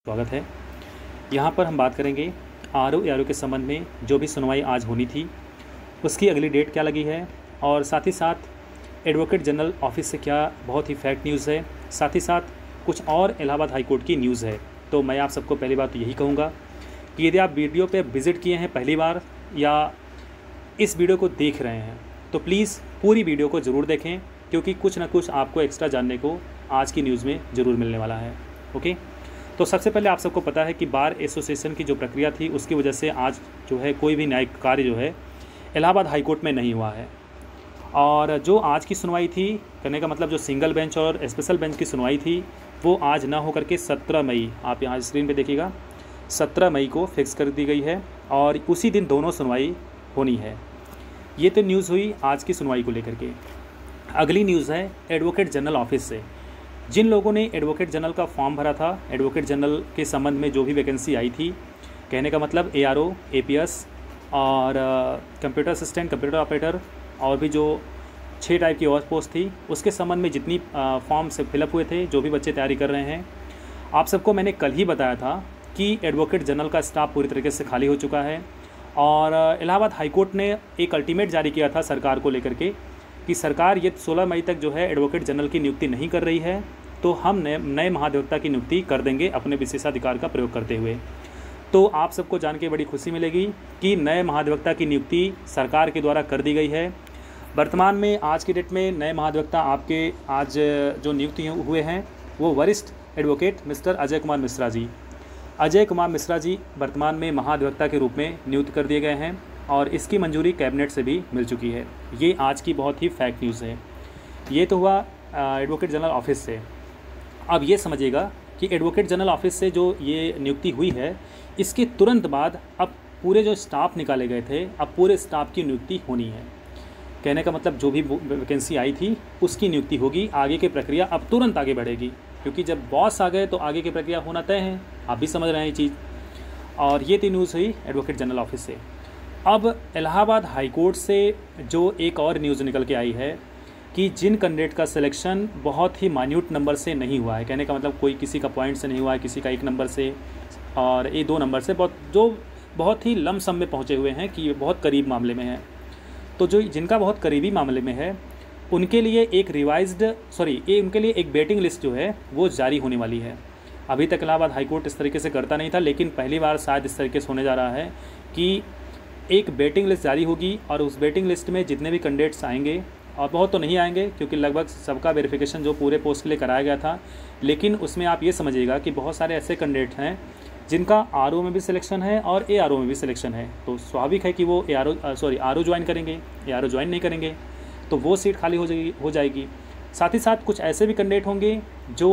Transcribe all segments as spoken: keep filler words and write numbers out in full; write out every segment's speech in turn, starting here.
स्वागत है। यहाँ पर हम बात करेंगे आर ओ ए आर ओ के संबंध में जो भी सुनवाई आज होनी थी उसकी अगली डेट क्या लगी है, और साथ ही साथ एडवोकेट जनरल ऑफिस से क्या बहुत ही फैक्ट न्यूज़ है, साथ ही साथ कुछ और इलाहाबाद हाई कोर्ट की न्यूज़ है। तो मैं आप सबको पहली बात तो यही कहूँगा कि यदि आप वीडियो पे विज़िट किए हैं पहली बार या इस वीडियो को देख रहे हैं तो प्लीज़ पूरी वीडियो को ज़रूर देखें, क्योंकि कुछ ना कुछ आपको एक्स्ट्रा जानने को आज की न्यूज़ में ज़रूर मिलने वाला है। ओके, तो सबसे पहले आप सबको पता है कि बार एसोसिएशन की जो प्रक्रिया थी उसकी वजह से आज जो है कोई भी न्यायिक कार्य जो है इलाहाबाद हाई कोर्ट में नहीं हुआ है। और जो आज की सुनवाई थी, करने का मतलब जो सिंगल बेंच और स्पेशल बेंच की सुनवाई थी वो आज ना होकर के सत्रह मई, आप यहाँ स्क्रीन पे देखिएगा, सत्रह मई को फिक्स कर दी गई है और उसी दिन दोनों सुनवाई होनी है। ये तो न्यूज़ हुई आज की सुनवाई को लेकर के। अगली न्यूज़ है एडवोकेट जनरल ऑफिस से। जिन लोगों ने एडवोकेट जनरल का फॉर्म भरा था, एडवोकेट जनरल के संबंध में जो भी वैकेंसी आई थी, कहने का मतलब A R O, A P S और कंप्यूटर असिस्टेंट, कंप्यूटर ऑपरेटर और भी जो छः टाइप की और पोस्ट थी, उसके संबंध में जितनी फॉर्म से फिलअप हुए थे, जो भी बच्चे तैयारी कर रहे हैं, आप सबको मैंने कल ही बताया था कि एडवोकेट जनरल का स्टाफ पूरी तरीके से खाली हो चुका है। और इलाहाबाद हाई कोर्ट ने एक अल्टीमेट जारी किया था सरकार को लेकर के कि सरकार ये सोलह मई तक जो है एडवोकेट जनरल की नियुक्ति नहीं कर रही है तो हम नए नए महाधिवक्ता की नियुक्ति कर देंगे अपने विशेषाधिकार का प्रयोग करते हुए। तो आप सबको जान के बड़ी खुशी मिलेगी कि नए महाधिवक्ता की नियुक्ति सरकार के द्वारा कर दी गई है। वर्तमान में आज की डेट में नए महाधिवक्ता आपके आज जो नियुक्ति हुए हैं वो वरिष्ठ एडवोकेट मिस्टर अजय कुमार मिश्रा जी अजय कुमार मिश्रा जी वर्तमान में महाधिवक्ता के रूप में नियुक्त कर दिए गए हैं और इसकी मंजूरी कैबिनेट से भी मिल चुकी है। ये आज की बहुत ही फैक्ट न्यूज़ है। ये तो हुआ एडवोकेट जनरल ऑफिस से। अब ये समझिएगा कि एडवोकेट जनरल ऑफिस से जो ये नियुक्ति हुई है, इसके तुरंत बाद अब पूरे जो स्टाफ निकाले गए थे, अब पूरे स्टाफ की नियुक्ति होनी है। कहने का मतलब जो भी वैकेंसी आई थी उसकी नियुक्ति होगी। आगे की प्रक्रिया अब तुरंत आगे बढ़ेगी, क्योंकि जब बॉस आ गए तो आगे की प्रक्रिया होना तय है। आप भी समझ रहे हैं ये चीज़। और ये थी न्यूज़ हुई एडवोकेट जनरल ऑफिस से। अब इलाहाबाद हाई कोर्ट से जो एक और न्यूज़ निकल के आई है कि जिन कैंडिडेट का सिलेक्शन बहुत ही माइन्यूट नंबर से नहीं हुआ है, कहने का मतलब कोई किसी का पॉइंट से नहीं हुआ है, किसी का एक नंबर से और ये दो नंबर से, बहुत जो बहुत ही लमसम में पहुँचे हुए हैं कि ये बहुत करीब मामले में है, तो जो जिनका बहुत करीबी मामले में है उनके लिए एक रिवाइज्ड सॉरी ये उनके लिए एक वेटिंग लिस्ट जो है वो जारी होने वाली है। अभी तक इलाहाबाद हाई कोर्ट इस तरीके से करता नहीं था, लेकिन पहली बार शायद इस तरीके से होने जा रहा है कि एक वेटिंग लिस्ट जारी होगी और उस वेटिंग लिस्ट में जितने भी कैंडिडेट्स आएंगे, और बहुत तो नहीं आएंगे क्योंकि लगभग सबका वेरिफिकेशन जो पूरे पोस्ट के लिए कराया गया था, लेकिन उसमें आप ये समझिएगा कि बहुत सारे ऐसे कैंडिडेट हैं जिनका आर ओ में भी सिलेक्शन है और ए आर ओ में भी सिलेक्शन है। तो स्वाभाविक है कि वो A R O sorry R O join करेंगे, ए आर ओ ज्वाइन नहीं करेंगे तो वो सीट खाली हो जाएगी हो जाएगी साथ ही साथ कुछ ऐसे भी कैंडिडेट होंगे जो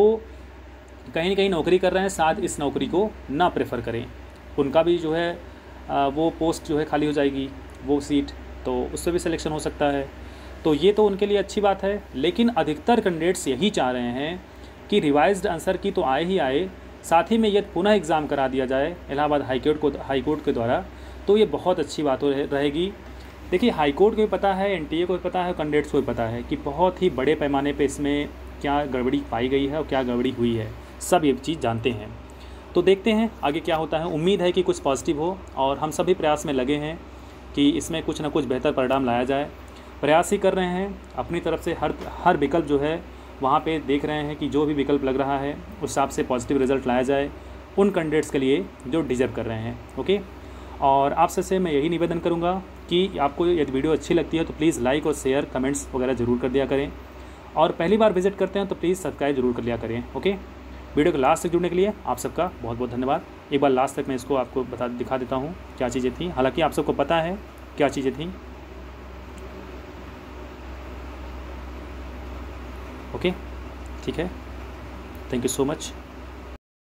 कहीं ना कहीं नौकरी कर रहे हैं, साथ इस नौकरी को ना प्रेफर करें, उनका भी जो है वो पोस्ट जो है खाली हो जाएगी, वो सीट, तो उससे भी सिलेक्शन हो सकता है। तो ये तो उनके लिए अच्छी बात है, लेकिन अधिकतर कैंडिडेट्स यही चाह रहे हैं कि रिवाइज्ड आंसर की तो आए ही आए, साथ ही में यदि पुनः एग्ज़ाम करा दिया जाए इलाहाबाद हाई कोर्ट को हाई कोर्ट के द्वारा, तो ये बहुत अच्छी बात रहेगी। देखिए, हाई कोर्ट को भी पता है, एन टी ए को भी पता है, कैंडिडेट्स को भी पता है कि बहुत ही बड़े पैमाने पे इसमें क्या गड़बड़ी पाई गई है और क्या गड़बड़ी हुई है, सब ये चीज़ जानते हैं। तो देखते हैं आगे क्या होता है। उम्मीद है कि कुछ पॉजिटिव हो और हम सभी प्रयास में लगे हैं कि इसमें कुछ ना कुछ बेहतर परिणाम लाया जाए। प्रयास ही कर रहे हैं अपनी तरफ से, हर हर विकल्प जो है वहाँ पे देख रहे हैं कि जो भी विकल्प लग रहा है उस हिसाब से पॉजिटिव रिजल्ट लाया जाए उन कैंडिडेट्स के लिए जो डिजर्व कर रहे हैं। ओके, और आपसे से मैं यही निवेदन करूँगा कि आपको यदि वीडियो अच्छी लगती है तो प्लीज़ लाइक और शेयर कमेंट्स वगैरह ज़रूर कर दिया करें, और पहली बार विजिट करते हैं तो प्लीज़ सब्सक्राइब जरूर कर लिया करें। ओके, वीडियो को लास्ट तक जुड़ने के लिए आप सबका बहुत बहुत धन्यवाद। एक बार लास्ट तक मैं इसको आपको बता दिखा देता हूँ क्या चीज़ें थी, हालांकि आप सबको पता है क्या चीज़ें थी। ओके, ठीक है, थैंक यू सो मच।